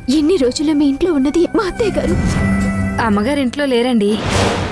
ఎన్ని రోజులు మీ ఇంట్లో ఉన్నది మా అత్తయ్య గారు. అమ్మగారు ఇంట్లో లేరండి.